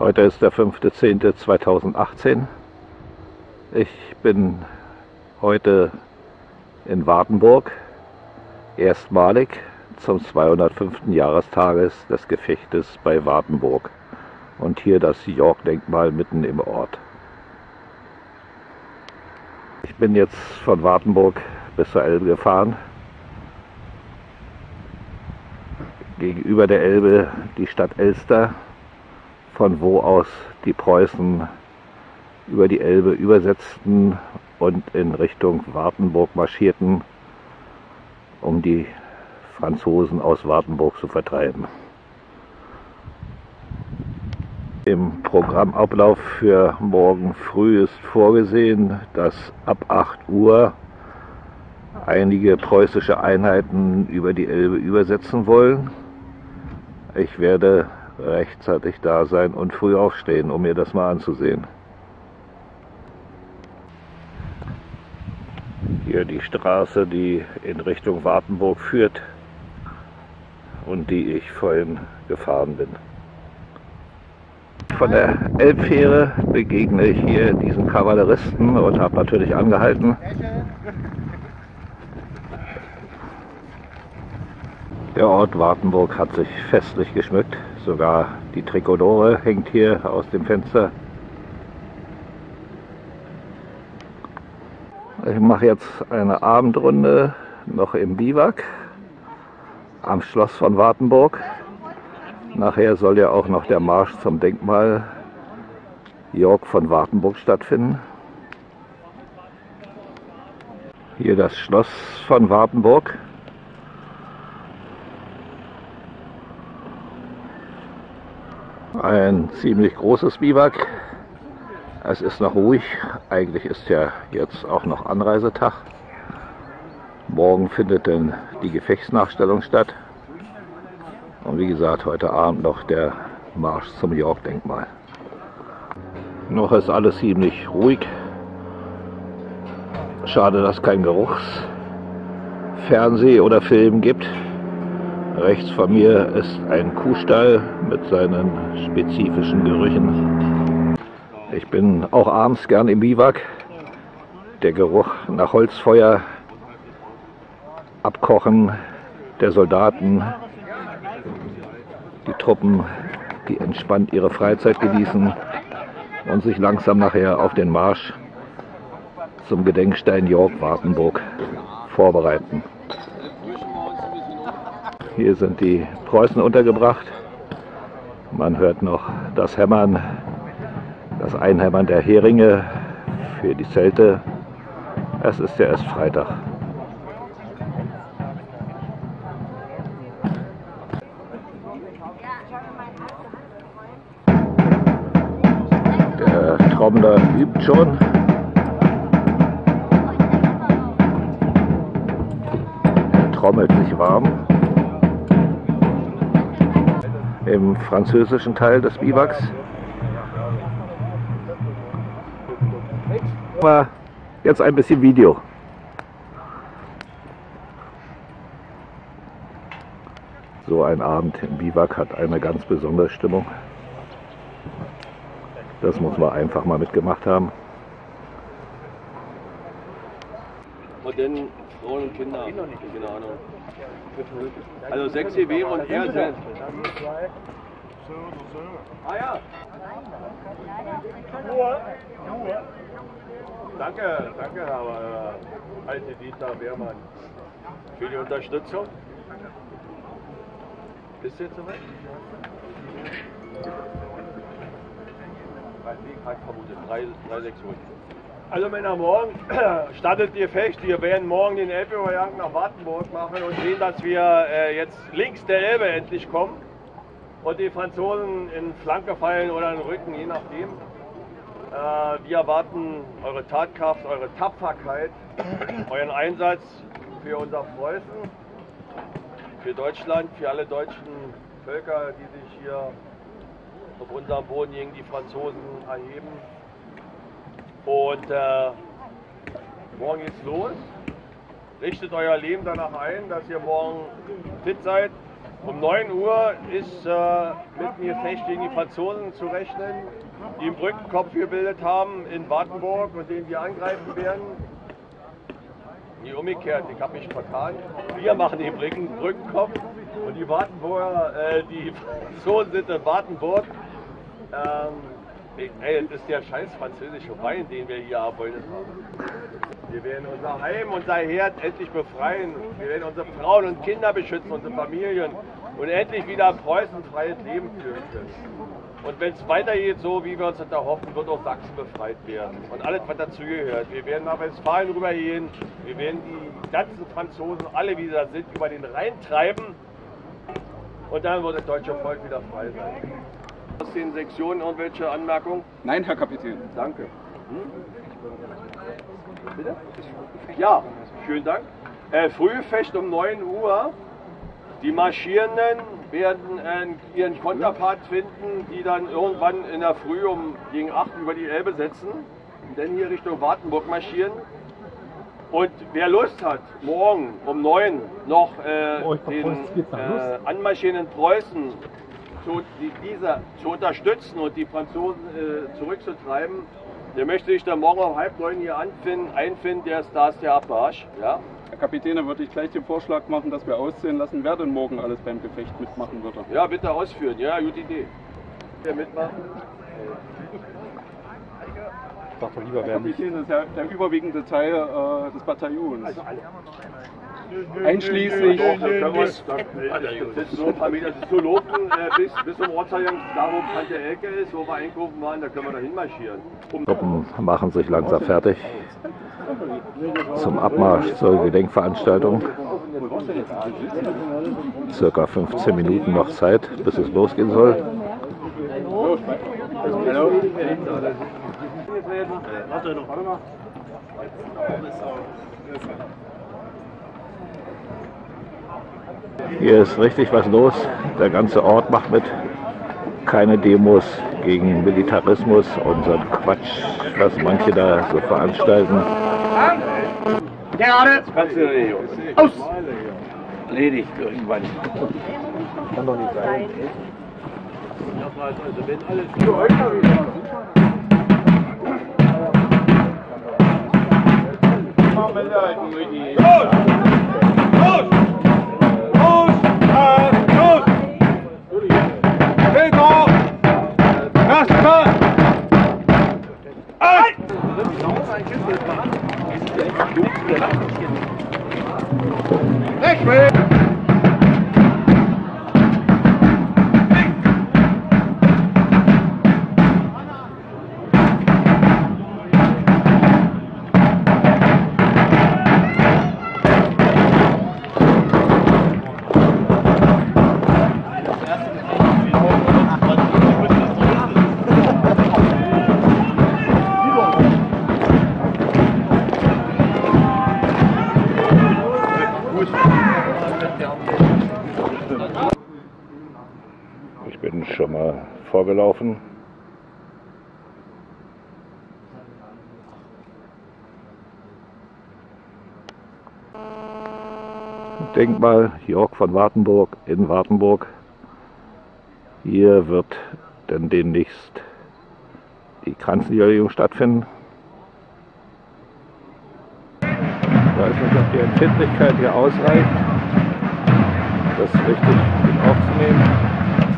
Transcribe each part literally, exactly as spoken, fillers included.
Heute ist der fünfte zehnte zweitausendachtzehn. Ich bin heute in Wartenburg, erstmalig zum zweihundertfünften Jahrestages des Gefechtes bei Wartenburg. Und hier das Yorck-Denkmal mitten im Ort. Ich bin jetzt von Wartenburg bis zur Elbe gefahren. Gegenüber der Elbe die Stadt Elster, von wo aus die Preußen über die Elbe übersetzten und in Richtung Wartenburg marschierten, um die Franzosen aus Wartenburg zu vertreiben. Im Programmablauf für morgen früh ist vorgesehen, dass ab acht Uhr einige preußische Einheiten über die Elbe übersetzen wollen. Ich werde rechtzeitig da sein und früh aufstehen, um mir das mal anzusehen. Hier die Straße, die in Richtung Wartenburg führt und die ich vorhin gefahren bin. Von der Elbfähre begegne ich hier diesen Kavalleristen und habe natürlich angehalten. Der Ort Wartenburg hat sich festlich geschmückt, sogar die Trikolore hängt hier aus dem Fenster. Ich mache jetzt eine Abendrunde noch im Biwak am Schloss von Wartenburg. Nachher soll ja auch noch der Marsch zum Denkmal Yorck von Wartenburg stattfinden. Hier das Schloss von Wartenburg. Ein ziemlich großes Biwak. Es ist noch ruhig. Eigentlich ist ja jetzt auch noch Anreisetag. Morgen findet dann die Gefechtsnachstellung statt. Und wie gesagt, heute Abend noch der Marsch zum Yorck-Denkmal. Noch ist alles ziemlich ruhig. Schade, dass es kein Geruchs-, Fernseh- oder Film gibt. Rechts von mir ist ein Kuhstall mit seinen spezifischen Gerüchen. Ich bin auch abends gern im Biwak. Der Geruch nach Holzfeuer, Abkochen der Soldaten, die Truppen, die entspannt ihre Freizeit genießen und sich langsam nachher auf den Marsch zum Gedenkstein Yorck-Wartenburg vorbereiten. Hier sind die Preußen untergebracht. Man hört noch das Hämmern, das Einhämmern der Heringe für die Zelte. Es ist ja erst Freitag. Der Trommler übt schon. Er trommelt sich warm. Im französischen Teil des Biwaks. Aber jetzt ein bisschen Video. So ein Abend im Biwak hat eine ganz besondere Stimmung. Das muss man einfach mal mitgemacht haben. Und dann Frauen und Kinder, keine Ahnung. Also sechs C W und er selbst. Ah ja. Danke, danke, aber äh, alte Dieter Wehrmann, für die Unterstützung. Bist du jetzt soweit? drei Sektionen. Also Männer, morgen startet ihr Gefecht. Wir werden morgen den Elbübergang nach Wartenburg machen und sehen, dass wir äh, jetzt links der Elbe endlich kommen und die Franzosen in Flanke fallen oder in den Rücken, je nachdem. Äh, wir erwarten eure Tatkraft, eure Tapferkeit, euren Einsatz für unser Preußen, für Deutschland, für alle deutschen Völker, die sich hier auf unserem Boden gegen die Franzosen erheben. Und äh, morgen geht's los. Richtet euer Leben danach ein, dass ihr morgen fit seid, Um neun Uhr ist äh, mit dem Gefecht gegen die Franzosen zu rechnen, die einen Brückenkopf gebildet haben in Wartenburg und den wir angreifen werden. Nie umgekehrt, ich habe mich vertan. Wir machen den Brücken, Brückenkopf und die Wartenburger, äh, die Franzosen sind in Wartenburg. Ähm, ey, das ist der scheiß französische Wein, den wir hier erbeutet haben. Wir werden unser Heim, unser Herd endlich befreien. Wir werden unsere Frauen und Kinder beschützen, unsere Familien und endlich wieder ein preußenfreies Leben führen können. Und wenn es weitergeht, so wie wir uns das erhoffen, wird auch Sachsen befreit werden. Und alles, was dazugehört. Wir werden nach Westfalen rübergehen. Wir werden die ganzen Franzosen, alle wie sie da sind, über den Rhein treiben. Und dann wird das deutsche Volk wieder frei sein. Aus den Sektionen irgendwelche Anmerkungen? Nein, Herr Kapitän. Danke. Hm? Bitte? Ja, vielen Dank. Äh, Frühfecht um neun Uhr. Die Marschierenden werden äh, ihren Konterpart finden, die dann irgendwann in der Früh um gegen acht über die Elbe setzen, dann hier Richtung Wartenburg marschieren. Und wer Lust hat, morgen um neun noch äh, oh, den äh, anmarschierenden Preußen zu, die, diese zu unterstützen und die Franzosen äh, zurückzutreiben, der möchte sich dann morgen um halb neun hier anfinden, einfinden, der ist da ist der Abmarsch. Ja? Herr Kapitän, dann würde ich gleich den Vorschlag machen, dass wir aussehen lassen, wer denn morgen alles beim Gefecht mitmachen würde. Ja, bitte ausführen. Ja, gute Idee. Wer mitmachen? Ich dachte lieber werden. Herr Kapitän, das ist ja der überwiegende Teil äh, des Bataillons. Also alle. Einschließlich. Das ist nur ein paar Meter zu laufen, äh, bis, bis zum Ortseingang, da wo Tante Elke ist, wo wir einkaufen waren, da können wir da hinmarschieren. Truppen machen sich langsam fertig zum Abmarsch zur Gedenkveranstaltung. Circa fünfzehn Minuten noch Zeit, bis es losgehen soll. Hallo. Hier ist richtig was los. Der ganze Ort macht mit. Keine Demos gegen Militarismus und so ein Quatsch, was manche da so veranstalten. Gerade! Aus! Erledigt irgendwann. Kann doch nicht sein. Also wenn alles Ich bin schon mal vorgelaufen. Denkmal Jörg von Wartenburg in Wartenburg. Hier wird dann demnächst die Kranzniederlegung stattfinden. Ich weiß nicht, ob die Empfindlichkeit hier ausreicht, das richtig mit aufzunehmen.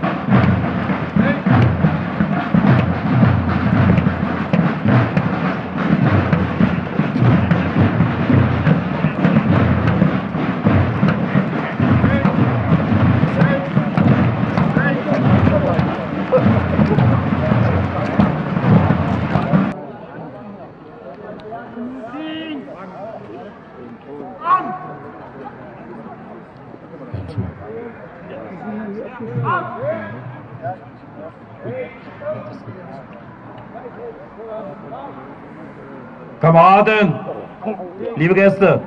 Kameraden, liebe Gäste,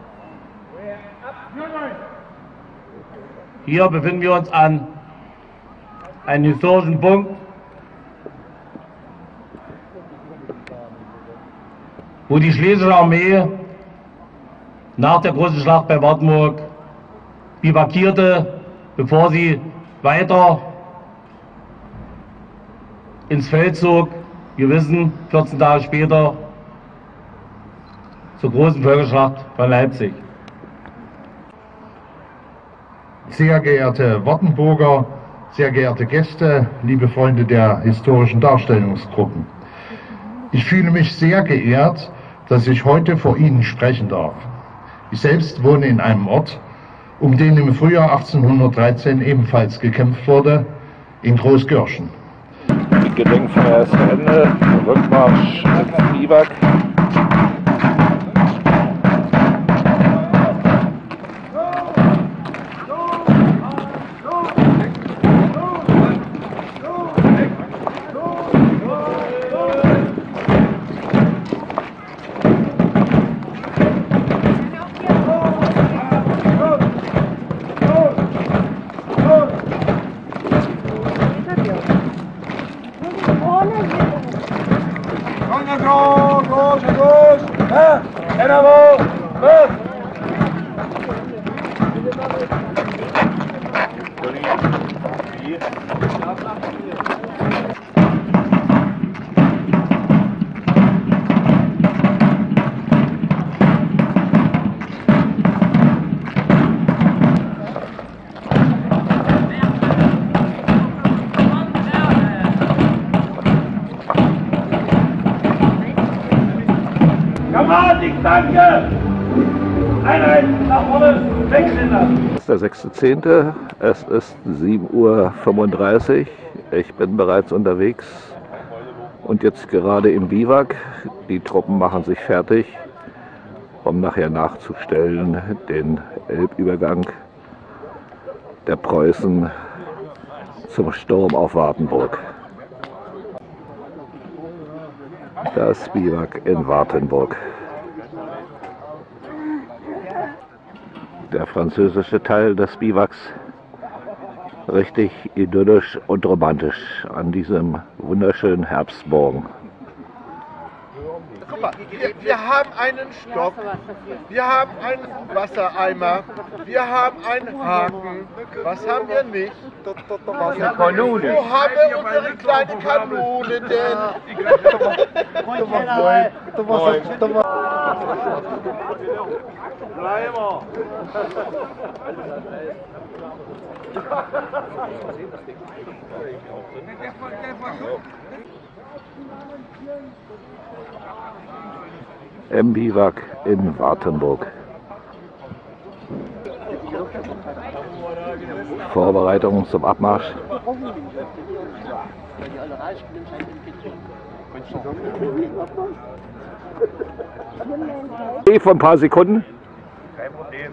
hier befinden wir uns an einem historischen Punkt, wo die Schlesische Armee nach der großen Schlacht bei Wartenburg bivakierte bevor sie weiter ins Feld zog. Wir wissen, vierzehn Tage später zur großen Völkerschlacht von Leipzig. Sehr geehrte Wartenburger, sehr geehrte Gäste, liebe Freunde der historischen Darstellungsgruppen. Ich fühle mich sehr geehrt, dass ich heute vor Ihnen sprechen darf. Ich selbst wohne in einem Ort, um den im Frühjahr achtzehnhundertdreizehn ebenfalls gekämpft wurde, in Großgörschen. Die Gedenkfeier ist zu Ende, Rückmarsch ins Biwak. Danke! Einheit nach vorne, wechseln lassen! Es ist der sechster zehnte Es ist sieben Uhr fünfunddreißig. Ich bin bereits unterwegs und jetzt gerade im Biwak. Die Truppen machen sich fertig, um nachher nachzustellen den Elbübergang der Preußen zum Sturm auf Wartenburg. Das Biwak in Wartenburg. Der französische Teil des Biwaks, richtig idyllisch und romantisch an diesem wunderschönen Herbstmorgen. Guck mal, wir, wir haben einen Stock, wir haben einen Wassereimer, wir haben einen Haken. Was haben wir nicht? Eine Kanone. Wo haben wir unsere kleine Kanone denn? Bleiber! Im Biwak in Wartenburg. Vorbereitungen zum Abmarsch. Vor ein paar Sekunden. Kein Problem.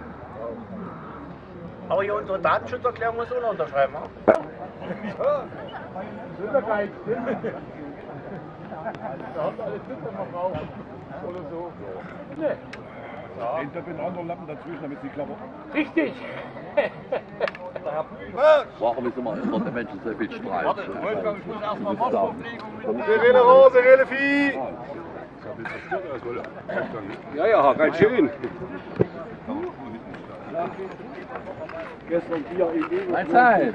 Aber hier unsere Datenschutzerklärung muss auch noch unterschreiben. Ja. Ja. Super geil. Oder so. Nee. Ja. Da bin andere Lappen dazwischen, damit sie klappen. Richtig! Warum ist immer, immer der Mensch so viel Streit? Warte, Wolfgang, ich muss erstmal Wasser auflegen. Serene Rose, Serene Vieh! Ja, ja, ganz schön. Gestern vier Ideen. Mein Zeit!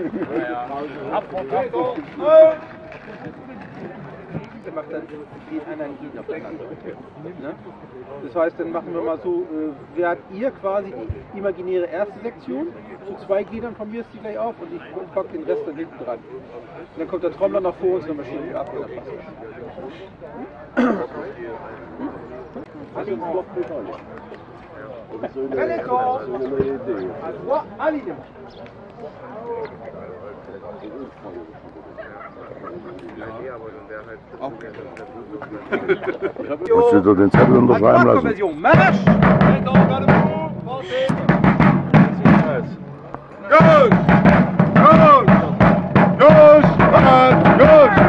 Macht dann die Energie auf der Kante. Ne? Das heißt, dann machen wir mal so, äh, während ihr quasi die imaginäre erste Sektion, zu zwei Gliedern von mir ist die gleich auf und ich pack den Rest dann hinten dran. Und dann kommt der Trommler noch vor uns und dann marschieren wir ab. Musst du so den Zettel unterschreiben lassen? Marsch! Los! Los! Los! Los!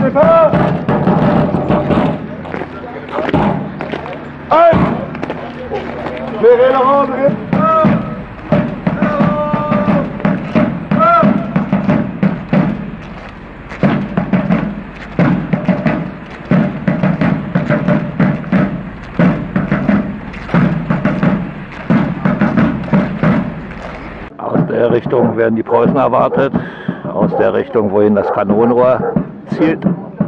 Aus der Richtung werden die Preußen erwartet, aus der Richtung, wohin das Kanonenrohr zielt.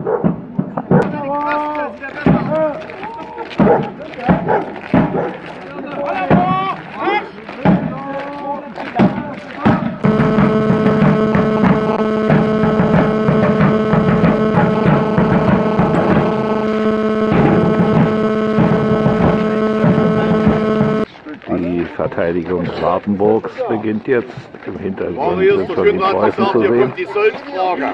Die Verteidigung Wartenburgs beginnt jetzt. Im Hintergrund sind schon die Preußen zu sehen. Die Sollfrage.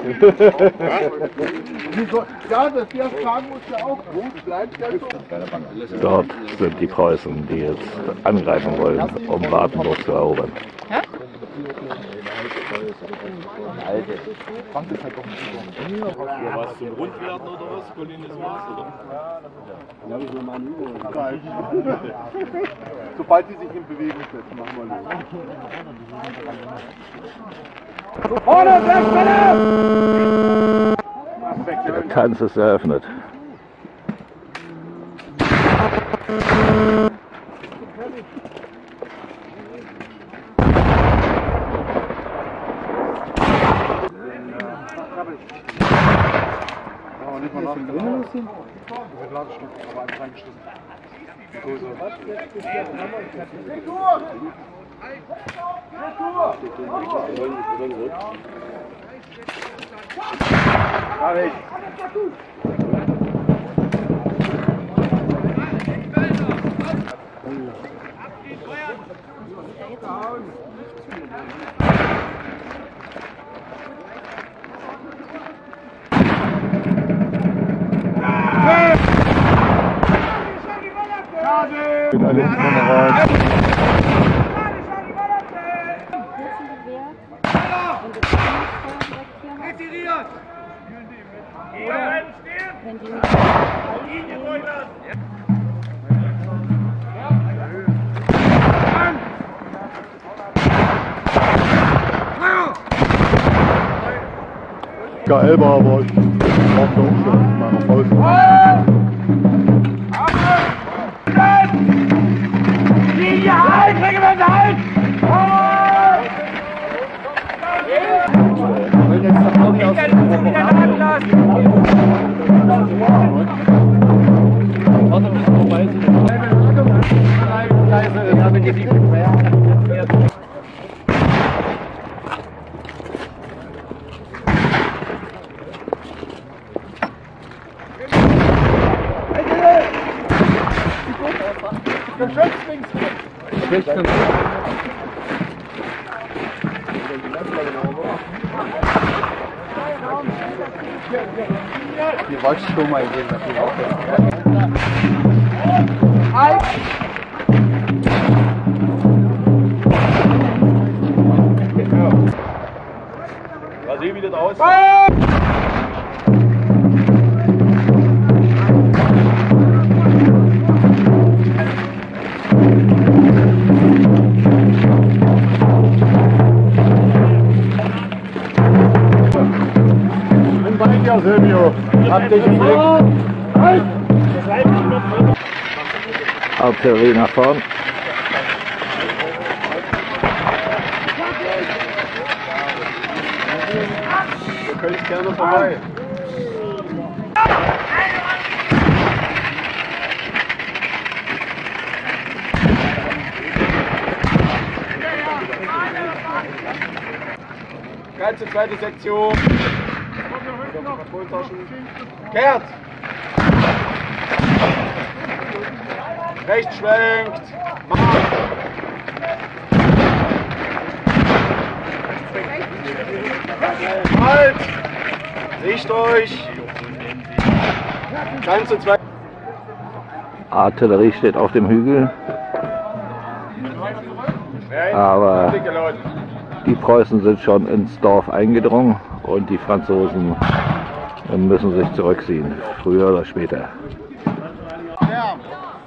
Ja, das wir fragen uns ja auch, wo bleibt der Soll? Dort sind die Preußen, die jetzt angreifen wollen, um Wartenburg zu erobern. Was zum Rundwerden oder was? Collinis was? Oder? Sobald die sich in Bewegung setzen, machen wir los. Der Tanz ist eröffnet. Geil war, aber ich brauche da auch schon mal nach Hause. Linie halt! Regiment halt! Wenn jetzt der Audi aus dem Warte, bis vorbei sind. Die wolltest schon mal sehen, was die aufhört. Mal sehen, wie das aussieht. Ja, Silvio, hab dich im Blick. Halt! Artillerie nach vorn. Wir können gerne vorbei. Ganze zweite Sektion. Kehrt! Rechts schwenkt! Marsch! Halt! Sicht euch! Ganze zweite. Artillerie steht auf dem Hügel. Aber die Preußen sind schon ins Dorf eingedrungen und die Franzosen und müssen sich zurückziehen, früher oder später. Ja.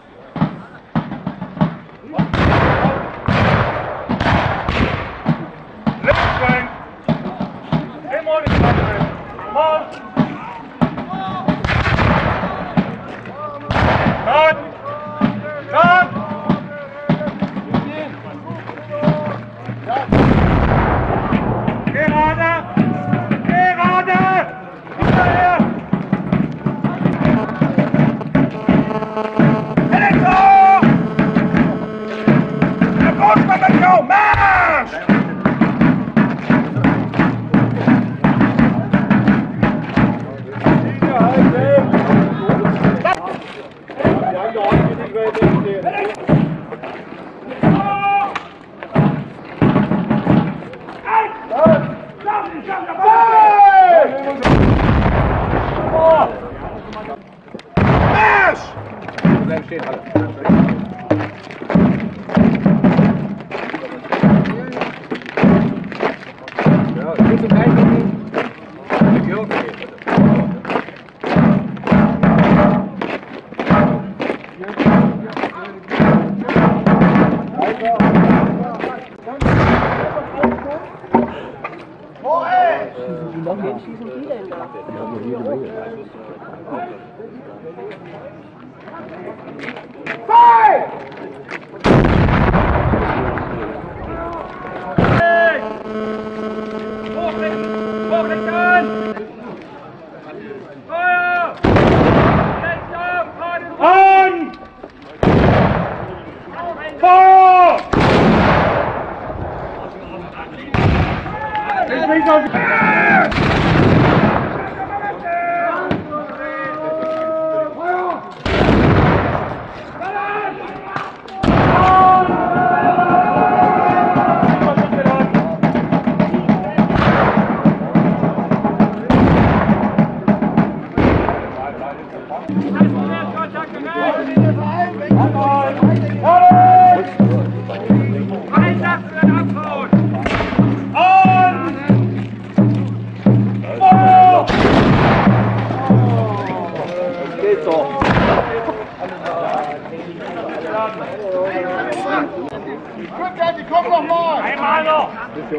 Die kommen noch mal! Einmal noch!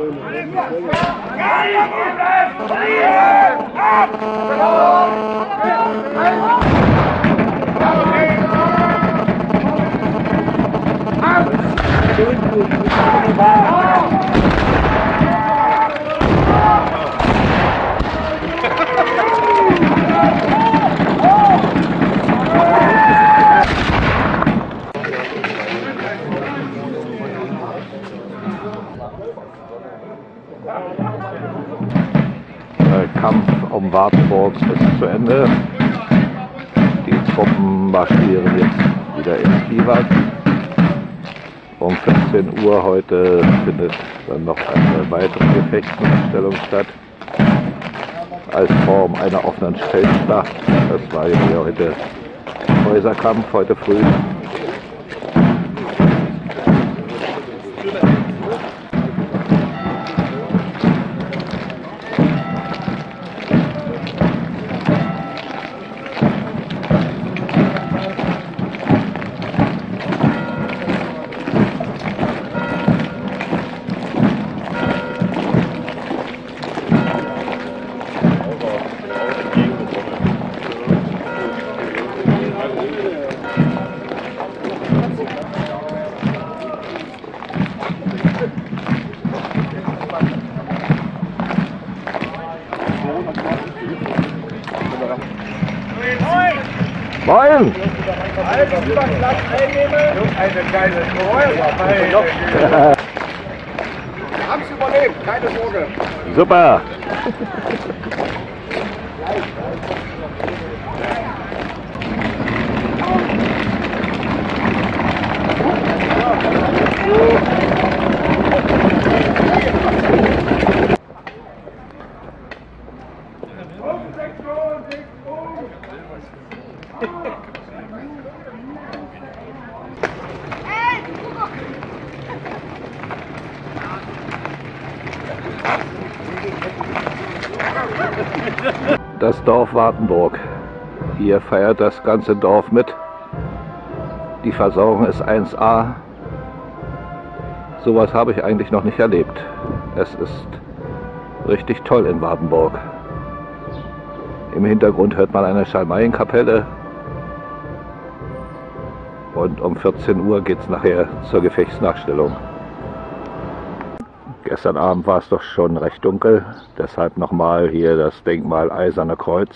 Der Kampf um Wartenburg ist zu Ende. Die Truppen marschieren jetzt wieder ins Biwak. Um fünfzehn Uhr heute findet dann noch eine weitere Gefechtsnachstellung statt. Als Form einer offenen Feldschlacht. Das war ja heute Häuserkampf, heute früh. Moin! Wir haben es überlebt, keine Sorge. Super! Hey, Das Dorf Wartenburg. Hier feiert das ganze Dorf mit. Die Versorgung ist eins A. Sowas habe ich eigentlich noch nicht erlebt. Es ist richtig toll in Wartenburg. Im Hintergrund hört man eine Schalmeienkapelle. Und um vierzehn Uhr geht es nachher zur Gefechtsnachstellung. Gestern Abend war es doch schon recht dunkel, deshalb nochmal hier das Denkmal Eiserne Kreuz.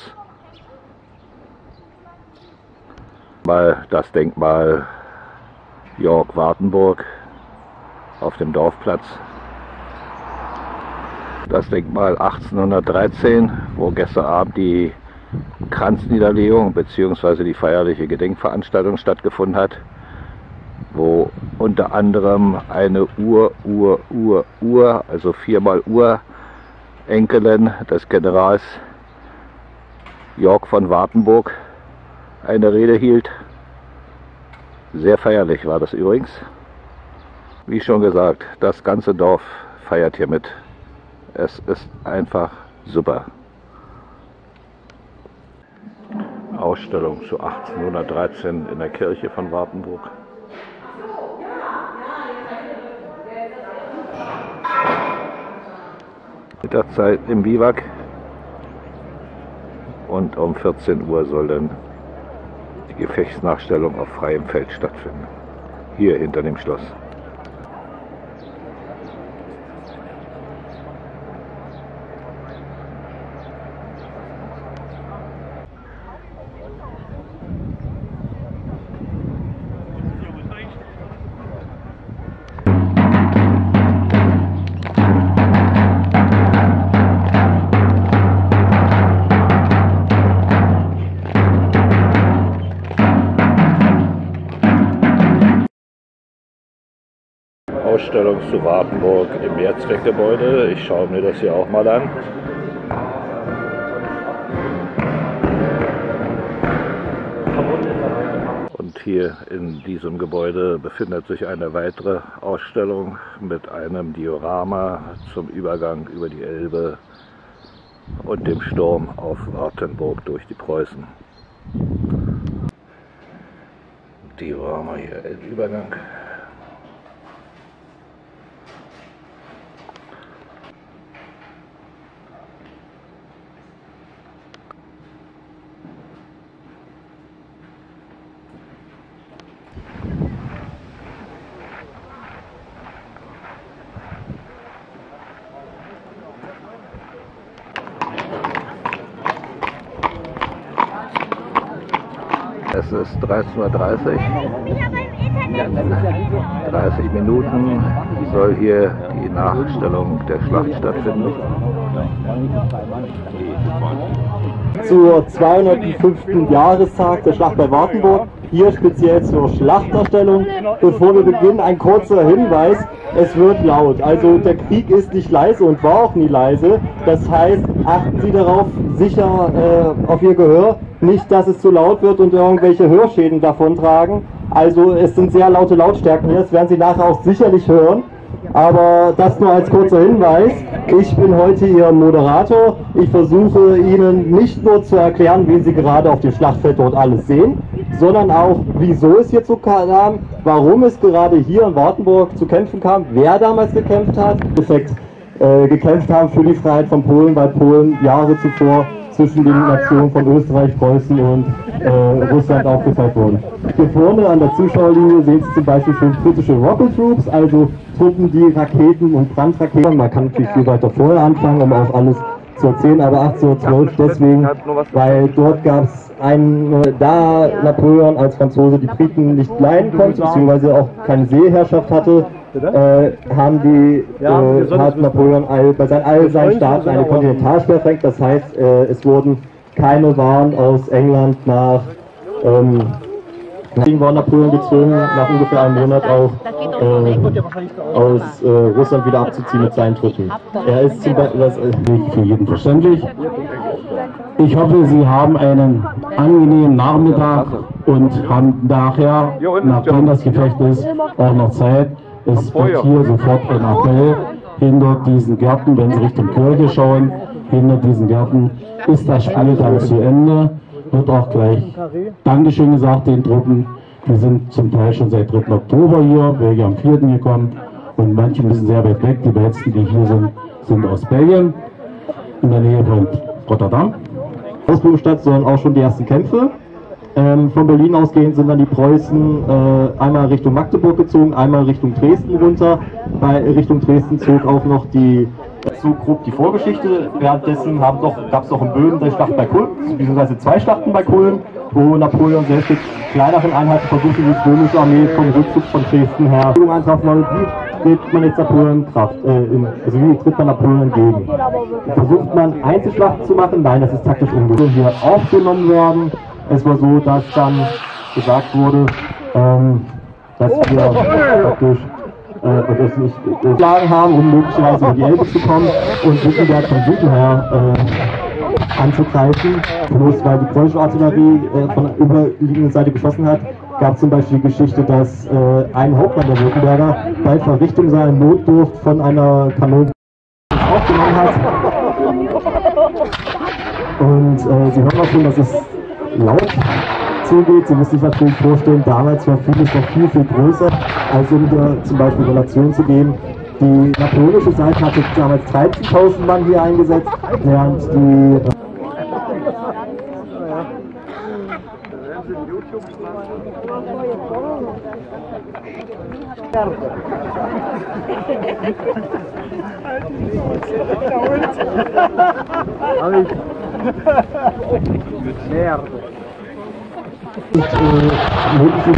Mal das Denkmal Jörg Wartenburg auf dem Dorfplatz. Das Denkmal achtzehnhundertdreizehn, wo gestern Abend die Kranzniederlegung bzw. die feierliche Gedenkveranstaltung stattgefunden hat, wo unter anderem eine Ur, Ur, Ur, Ur, also viermal Urenkelin des Generals Jörg von Wartenburg eine Rede hielt. Sehr feierlich war das übrigens. Wie schon gesagt, das ganze Dorf feiert hier mit. Es ist einfach super. Ausstellung zu achtzehnhundertdreizehn in der Kirche von Wartenburg. Mittagszeit im Biwak und um vierzehn Uhr soll dann die Gefechtsnachstellung auf freiem Feld stattfinden. Hier hinter dem Schloss. Ausstellung zu Wartenburg im Mehrzweckgebäude. Ich schaue mir das hier auch mal an. Und hier in diesem Gebäude befindet sich eine weitere Ausstellung mit einem Diorama zum Übergang über die Elbe und dem Sturm auf Wartenburg durch die Preußen. Diorama hier, Elbübergang. Es ist dreizehn Uhr dreißig. dreißig Minuten soll hier die Nachstellung der Schlacht stattfinden. Zur zweihundertfünften Jahrestag der Schlacht bei Wartenburg, hier speziell zur Schlachterstellung. Bevor wir beginnen, ein kurzer Hinweis: Es wird laut, also der Krieg ist nicht leise und war auch nie leise. Das heißt, achten Sie darauf, sicher äh, auf Ihr Gehör, nicht, dass es zu laut wird und irgendwelche Hörschäden davontragen. Also es sind sehr laute Lautstärken hier, das werden Sie nachher auch sicherlich hören. Aber das nur als kurzer Hinweis. Ich bin heute Ihr Moderator. Ich versuche Ihnen nicht nur zu erklären, wen Sie gerade auf dem Schlachtfeld dort alles sehen, sondern auch, wieso es hierzu kam, warum es gerade hier in Wartenburg zu kämpfen kam, wer damals gekämpft hat, äh, gekämpft haben für die Freiheit von Polen, weil Polen Jahre zuvor zwischen den Nationen von Österreich, Preußen und äh, Russland aufgeteilt wurden. Hier vorne an der Zuschauerlinie sehen Sie zum Beispiel schon britische Rocket Troops, also Truppen, die Raketen und Brandraketen. Man kann natürlich viel weiter vorher anfangen, um auch alles zu erzählen, aber achtzehnhundertzwölf deswegen, weil dort gab es einen, da Napoleon als Franzose die Briten nicht leiden konnte, beziehungsweise auch keine Seeherrschaft hatte, äh, haben die, äh, hat Napoleon all, bei seinen, all seinen Staaten eine Kontinentalsperre verhängt. Das heißt, äh, es wurden keine Waren aus England nach ähm, Deswegen war Napoleon gezwungen, nach ungefähr einem Monat auch äh, aus äh, Russland wieder abzuziehen mit seinen Truppen. Er ist zum Beispiel, das ist nicht für jeden verständlich. Ich hoffe, Sie haben einen angenehmen Nachmittag und haben nachher, nachdem das Gefecht ist, auch noch Zeit. Es wird hier sofort ein Appell hinter diesen Gärten, wenn Sie Richtung Kirche schauen, hinter diesen Gärten ist das Spiel dann zu Ende. Wird auch gleich Dankeschön gesagt den Truppen. Wir sind zum Teil schon seit dritten Oktober hier, welche am vierten gekommen und manche müssen sehr weit weg. Die letzten, die hier sind, sind aus Belgien, in der Nähe von Rotterdam. Ausbildungsstadt sollen auch schon die ersten Kämpfe. Ähm, von Berlin ausgehend sind dann die Preußen äh, einmal Richtung Magdeburg gezogen, einmal Richtung Dresden runter. Bei Richtung Dresden zog auch noch die so grob die Vorgeschichte. Währenddessen gab es noch in Böhmen die Schlacht bei Kulm, beziehungsweise zwei Schlachten bei Kulm, wo Napoleon selbst mit kleineren Einheiten versuchte, die römische Armee vom Rückzug von Dresden her eintraf. Wie tritt man jetzt Napoleon Kraft, äh, in, also wie tritt man Napoleon entgegen? Versucht man Einzelschlachten zu machen? Nein, das ist taktisch ungut. Hier aufgenommen werden. Es war so, dass dann gesagt wurde, ähm, dass wir praktisch äh, das nicht geschlagen haben, um möglicherweise über die Elbe zu kommen und Württemberg vom Süden her äh, anzugreifen. Bloß weil die preußische Artillerie äh, von der überliegenden Seite geschossen hat, gab es zum Beispiel die Geschichte, dass äh, ein Hauptmann der Württemberger bei Verrichtung seiner Notdurft von einer Kanone aufgenommen hat. Und äh, Sie hören auch schon, dass es laut zugeht. Sie müssen sich natürlich vorstellen, damals war vieles noch viel, viel größer, als um hier zum Beispiel Relation zu geben. Die napoleonische Seite hatte damals dreizehntausend Mann hier eingesetzt, während die äh Und, äh,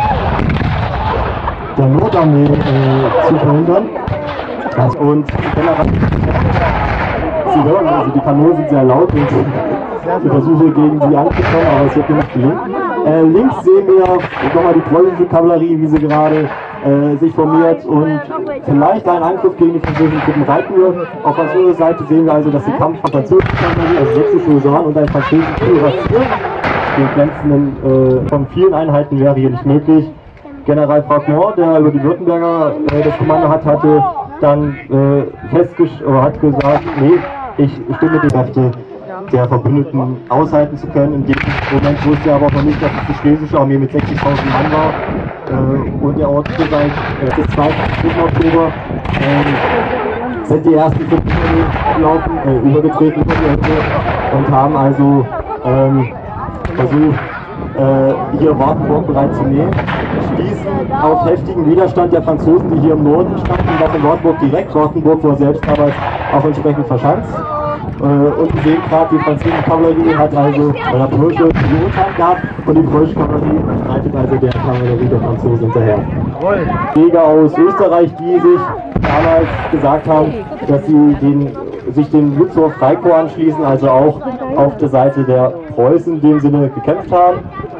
der Nordarmee äh, zu verhindern. Und generell, Sie hören, also die Kanonen sind sehr laut und ich versuche gegen sie anzukommen, aber es wird mir nicht gelingen. Äh, links sehen wir nochmal die preußische Kavallerie, wie sie gerade äh, sich formiert und vielleicht einen Angriff gegen die französischen Truppen reiten wird. Auf französischer Seite sehen wir also, dass die Kampf von französischen Kavallerie, also sächsische Husaren und ein französischen Kürassier, den glänzenden äh, von vielen Einheiten wäre hier nicht möglich. General Fragmont, der über die Württemberger äh, das Kommando hat, hatte dann äh, festgestellt oder hat gesagt, nee, ich stimme die Kräfte der Verbündeten aushalten zu können. In dem Moment wusste er aber auch noch nicht, dass es die schlesische Armee mit sechzigtausend Mann war. Äh, und er ordnete seit äh, des zweiten Oktober äh, sind die ersten fünf gelaufen, äh, übergetreten von der Hütte und haben also ähm, versucht, äh, hier Wartenburg bereits zu nehmen, stießen auf heftigen Widerstand der Franzosen, die hier im Norden standen, noch in Wartenburg direkt. Wartenburg war selbst damals auch entsprechend verschanzt. Äh, und wir sehen gerade, die französische Kavallerie hat also bei der Preußische die Unterhand gehabt und die preußische Kavallerie reitet also der Kavallerie der Franzosen hinterher. Jäger aus Österreich, die sich damals gesagt haben, dass sie den, sich dem Lützower Freikorps anschließen, also auch auf der Seite der Preußen in dem Sinne gekämpft haben.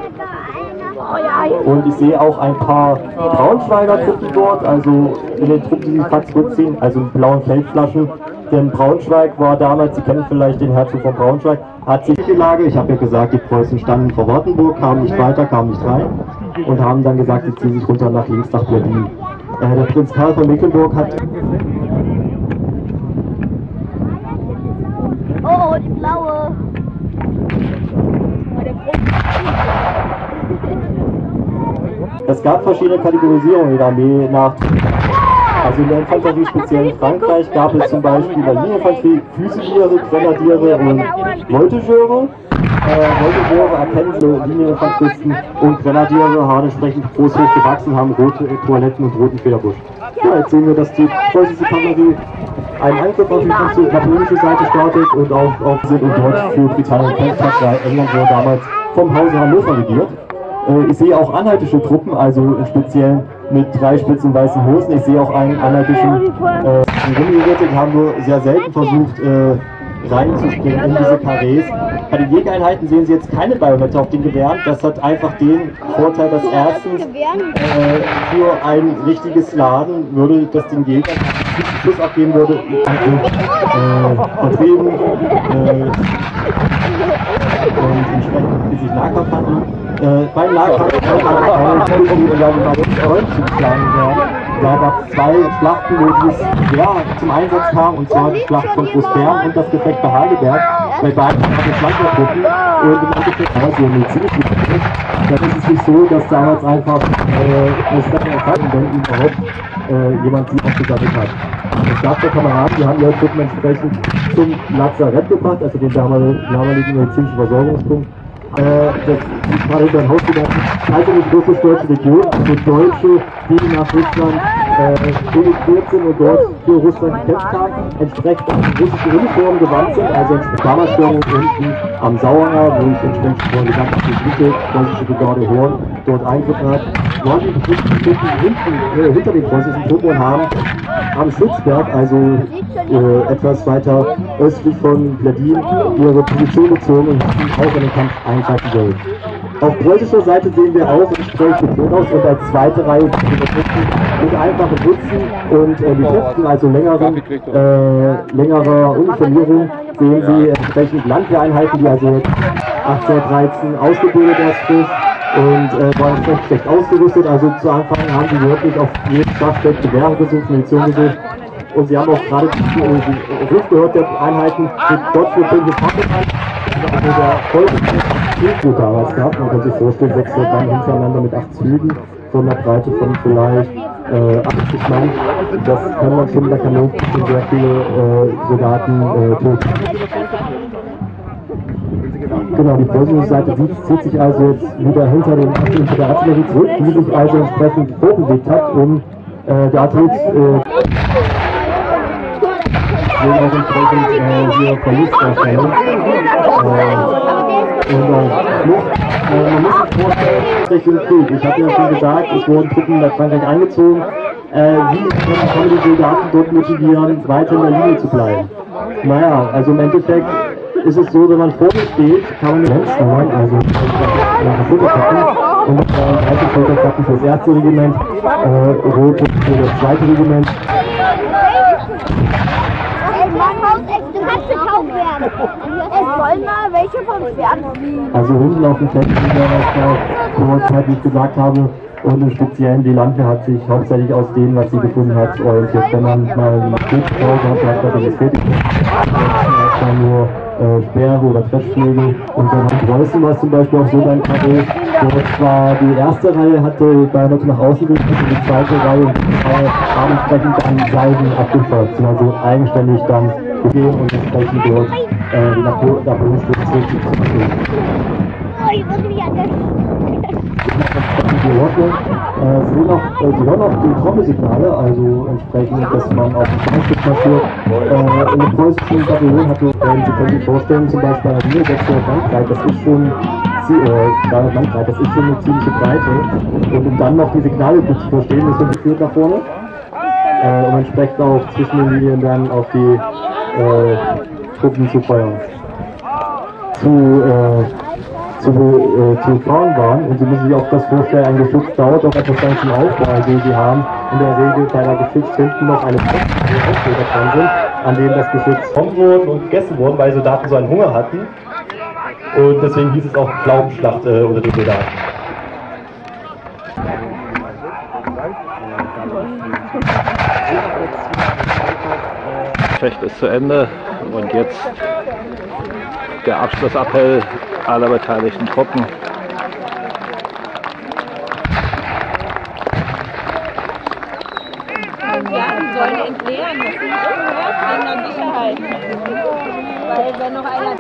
Und ich sehe auch ein paar Braunschweiger Truppen dort, also in den Truppen, die sich gerade zurückziehen, also in blauen Feldflaschen. Denn Braunschweig war damals, Sie kennen vielleicht den Herzog von Braunschweig, hat sich die Lage, ich habe ja gesagt, die Preußen standen vor Wartenburg, kamen nicht weiter, kamen nicht rein und haben dann gesagt, sie ziehen sich runter nach links nach Berlin. Äh, der Prinz Karl von Mecklenburg hat... Oh, die blaue! Es gab verschiedene Kategorisierungen in der Armee nach... Also in der Infanterie, speziell in Frankreich, gab es zum Beispiel bei Linieninfanterie Füsiliere, Grenadiere und Voltigeure. Äh, Voltigeure erkennen so Linieninfanteristen und Grenadiere haben entsprechend groß hoch gewachsen, haben rote Toiletten und roten Federbusch. Ja, jetzt sehen wir, dass die preußische Kavallerie einen Angriff auf die napoleonische Seite startet und auch auf sind und dort für Britannien kämpft hat, weil England wurde damals vom Hause Hannover regiert. Äh, ich sehe auch anhaltische Truppen, also in speziellen mit drei spitzen weißen Hosen. Ich sehe auch einen anhaltischen äh, Gummigeritte, die haben nur sehr selten versucht äh, reinzuspringen in diese Karrees. Bei den Jägereinheiten sehen Sie jetzt keine Bajonette auf den Gewehren. Das hat einfach den Vorteil, dass erstens äh, für ein richtiges Laden würde das den Jäger einen Schuss abgeben würde, äh, vertrieben äh, und entsprechend sich Nahkampf handeln. Äh, beim Nahkampf kann man keine Schuss geben, weil man zu schlagen werden. Da gab es zwei Schlachten, wo dies ja, zum Einsatz kam, und zwar die Schlacht von Großbären und das Gefecht bei Heidelberg. Bei beiden hatten es Schlankertruppen und im Endeffekt war so medizinisch wichtig. Dann ist es nicht so, dass damals einfach äh, es dann erfahren, wenn überhaupt äh, jemand sie aufgesammelt hat. Der Stab der Kameraden, die haben ihre Truppen entsprechend zum Lazarett gebracht, also den damaligen medizinischen Versorgungspunkt. Äh, das ist gerade hinter den Haus gedacht, also eine russisch-deutsche Region, also Deutsche, die nach Russland äh, emigriert sind und dort für Russland gekämpft haben, entsprechend auch in russische Uniformen gewandt sind, also Dammerstörung unten am Sauerer, wo ich entsprechend von der ganzen Gebiete, preußische Brigade Horn, dort eingegriffen hat, waren die befristeten Truppen hinten, äh, hinter den preußischen Truppen und haben am Schützberg, also äh, etwas weiter östlich von Pledin, ihre Position bezogen und hatten auch in den Kampf eingreifen sollen. Auf preußischer Seite sehen wir auch entsprechend Wohnhaus und als zweite Reihe mit einfachen Butzen und äh, die Heften, also längeren, äh, längerer Uniformierung, sehen Sie entsprechend Landwehreinheiten, die also achtzehnhundertdreizehn ausgebildet erst frisch und äh, waren entsprechend schlecht ausgerüstet. Also zu Anfang haben sie wirklich auf jedem Schlachtfeld Gewehre gesucht, Munition gesucht. Und sie haben auch gerade die, die Ruf gehört der Einheiten mit Gott für fünf also der Volksflug damals gehabt. Man kann sich vorstellen, sechshundert Mann hintereinander mit acht Zügen von der Breite von vielleicht äh, achtzig Mann. Das kann man schon, da kann man schon sehr viele äh, Soldaten äh, töten. Genau, die preußische Seite zieht sich also jetzt wieder hinter, den, hinter der Artillerie zurück, die sich also entsprechend vorbewegt hat, um äh, der Artillerie äh, auch entsprechend äh, hier Verlust darstellen. Äh, und auch Flucht. Äh, man muss sich vorstellen, Richtung Krieg. Ich hatte ja schon gesagt, es wurden Truppen nach Frankreich eingezogen. Äh, wie kann man die Soldaten dort motivieren, weiter in der Linie zu bleiben? Naja, also im Endeffekt ist es so, wenn man vor mir steht, kann man den Lenz holen, also nach der Schulterkappen und äh, alte Schulterkappen für das erste Regiment, äh, rote für das zweite Regiment. Du kannst gekauft werden. Es wollen mal welche von uns werden. Also hinten auf dem Feld, kurz, wie ich gesagt habe, und im Speziellen die Landwehr hat sich hauptsächlich aus dem, was sie gefunden hat, orientiert. Wenn man mal eine Kriegspause hat, hat man das fertig. Dann nur äh, Speere oder Treffschläge. Und dann in Preußen war es zum Beispiel auch so beim K W. Dort war die erste Reihe, hatte bei Leute nach außen gerichtet und die zweite Reihe und die Reihe haben entsprechend dann Seiten abgefolgt. Sind also eigenständig dann gehen und entsprechend dort äh, die Napoleonsstücke zurückzuführen. Die Ordnung, äh, sie, noch, äh, sie hören auch die Trommelsignale, also entsprechend, dass man auf dem Steinstück marschiert. Äh, in der preußischen Bataillon hatte, äh, Sie können sich vorstellen, zum Beispiel eine Linie sechshundert Landbreit, das ist schon äh, dreihundert Landbreit, das ist schon eine ziemliche Breite. Und um dann noch die Signale gut zu verstehen, ist man geführt nach vorne, äh, um entsprechend auch zwischen den Linien dann auf die äh, Truppen zu feuern. Zu, äh, zu, äh, zu fahren waren. Und Sie müssen sich auch das vorstellen, ein Geschütz dauert auch etwas lang zum Aufbau. Also Sie haben in der Regel bei der Geschütz hinten noch eine Aufbau dran sind, an dem das Geschütz kommen wurden und gegessen wurden, weil Soldaten so einen Hunger hatten. Und deswegen hieß es auch Pflaumenschlacht äh, unter den Soldaten. Gefecht ist zu Ende und jetzt der Abschlussappell aller beteiligten Truppen. Ja, die sollen entleeren, das ist irgendwas an der Sicherheit. Weil wenn noch einer...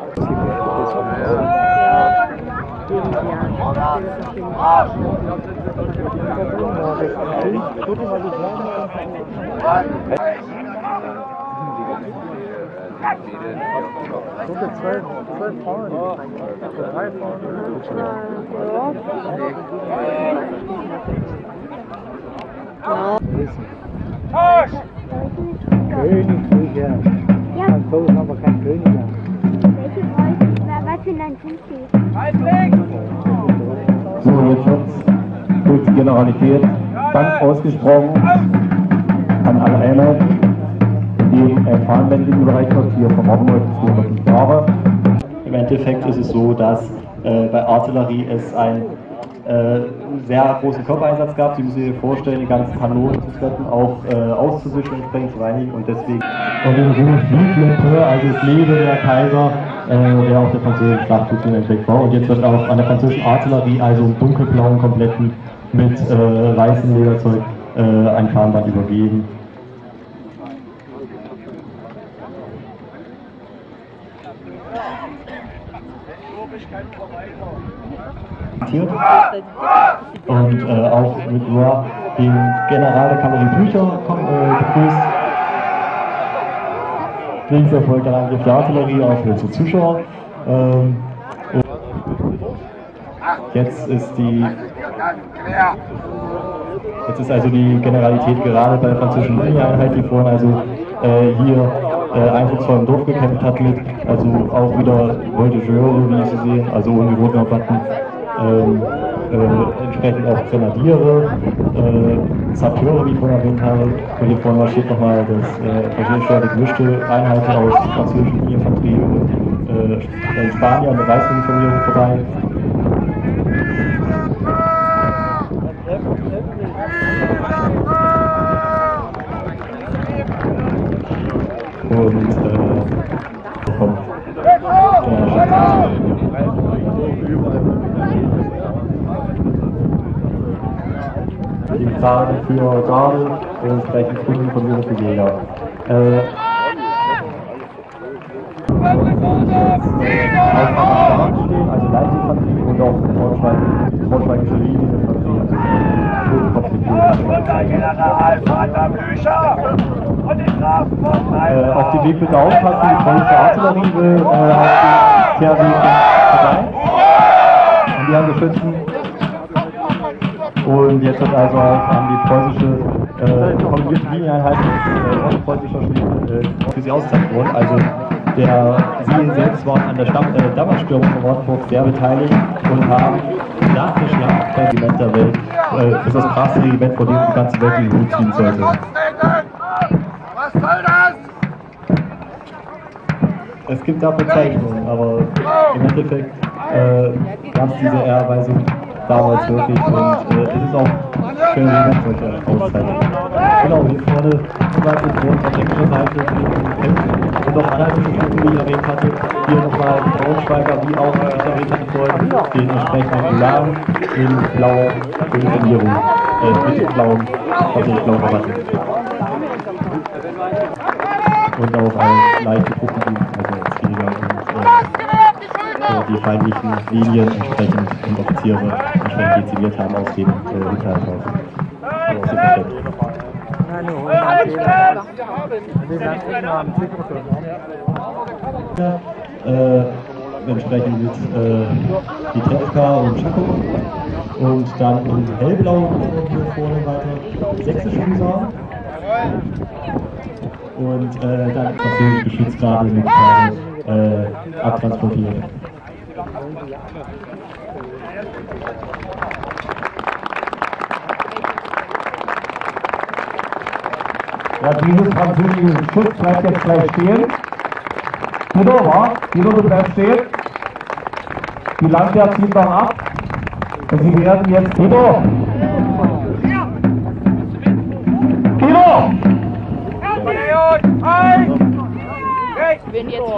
Königliche. Ja. Franzosen aber kein König mehr. Welche Preußen? Was sind dann fünfzig? So, jetzt wird durch die Generalität Dank ausgesprochen an alle Einheiten, die im erfahrenmännlichen Bereich noch hier vom Ortenburg zweihundertfünf Jahre. Im Endeffekt ist es so, dass äh, bei Artillerie es einen äh, sehr großen Körpereinsatz gab. Sie müssen sich vorstellen, die ganzen Kanonen zu schleppen, auch äh, auszuwischen, entsprechend zu reinigen und deswegen. Und in Ruhe Vive, also es lebe der Kaiser, äh, der auf der französischen Schlachtflug im Endeffekt war. Und jetzt wird auch an der französischen Artillerie, also im dunkelblauen kompletten mit äh, weißem Lederzeug, äh, ein Fahnenband übergeben. Und äh, auch mit Rohr den General der Kavallerie Blücher äh, begrüßt. Links erfolgt ein Angriff der Artillerie auf die Zuschauer. Ähm, jetzt ist die Jetzt ist also die Generalität gerade bei der französischen Linieneinheit, die vorhin also äh, hier äh, eindrucksvoll im Dorf gekämpft hat mit, also auch wieder Voltigeure, wie Sie sehen, also ohne Rotnerplatten, ähm, äh, entsprechend auch Grenadiere, äh, Sappeure, wie ich vorhin erwähnt habe, und hier vorne marschiert nochmal das äh, verschiedene gemischte Einheiten aus französischen Infanterie und äh, in Spanien eine Reichsuniformierung vorbei. Und äh, kommt die Zahlen für Garde und entsprechend Kunden von mir für Jäger. Äh, also Leitinfanterie und auch Braunschweigische Linieninfanterie. Äh, auf den Weg bitte aufpassen, die polnische Artillerie will äh, auf den Fährweg vorbei. Und die haben Geschützen. Und jetzt wird also auch an die preußische kombinierte äh, Linieneinheiten äh, ostpreußischer Schmiede äh, für sie ausgezeichnet worden. Also der, sie selbst waren an der äh, Dammerstürmung von Ortenburg sehr beteiligt und haben nach der Schlacht das Regiment der Welt, äh, ist das krasse Regiment, vor dem die ganze Welt in den Hut ziehen sollte. Was soll das? Es gibt da Bezeichnungen, aber im Endeffekt äh, gab es diese Ehrerweisung damals wirklich und äh, es ist auch schön, wie man solche Auszeichnungen. Genau, hier vorne soweit ist Grund auf englischer Seite und auch anhaltische Truppen, wie ich erwähnt hatte. Hier nochmal Braunschweiger, wie auch ich erwähnt hatte vorhin, den entsprechenden Lagen in blauer Uniformierung, äh, mit blauem, also blauer Rabatte. Und auch ein leichte Truppendienst, also als Flieger und äh, die feindlichen Linien entsprechend und Offiziere entsprechend dezimiert haben aus dem äh, Hinterhalt. Also aus dem Versteck. Äh, entsprechend mit äh, die Trefka und Schako und dann in hellblau hier vorne weiter sächsische Husaren. Und äh, dann französische Geschützgrade mit äh, abtransportiert. Ja, dieses französische Geschütz bleibt jetzt gleich stehen. Guido, wa? Guido, du bleibst stehen. Die Landwehr zieht dann ab. Und sie werden jetzt... Guido! Guido! Ich bin jetzt...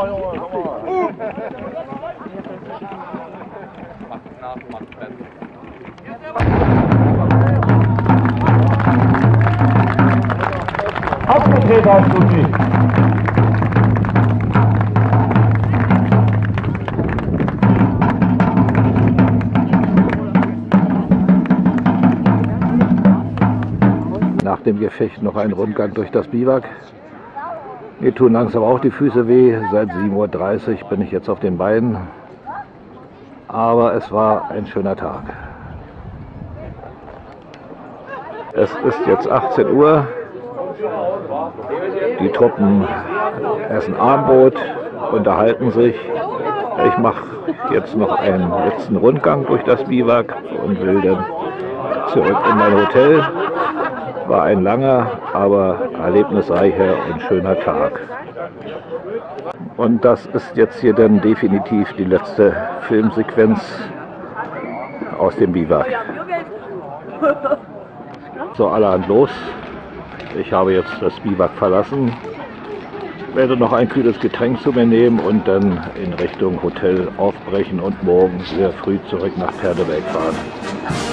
Abgedreht aus Ludwig. dem Gefecht noch einen Rundgang durch das Biwak. Mir tun langsam auch die Füße weh. Seit sieben Uhr dreißig bin ich jetzt auf den Beinen. Aber es war ein schöner Tag. Es ist jetzt achtzehn Uhr. Die Truppen essen Abendbrot, unterhalten sich. Ich mache jetzt noch einen letzten Rundgang durch das Biwak und will dann zurück in mein Hotel. War ein langer, aber erlebnisreicher und schöner Tag. Und das ist jetzt hier dann definitiv die letzte Filmsequenz aus dem Biwak. So, allerhand los. Ich habe jetzt das Biwak verlassen, werde noch ein kühles Getränk zu mir nehmen und dann in Richtung Hotel aufbrechen und morgen sehr früh zurück nach Perdeberg fahren.